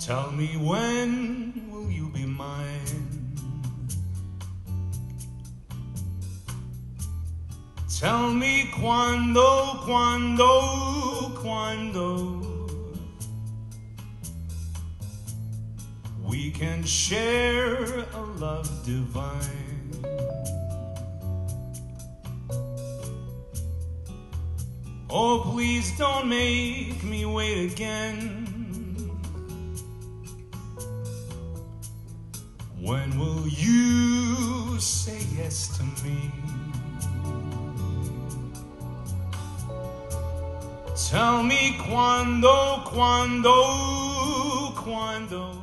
Tell me, when will you be mine? Tell me quando we can share a love divine. Oh, please don't make me wait again. When will you say yes to me? Tell me quando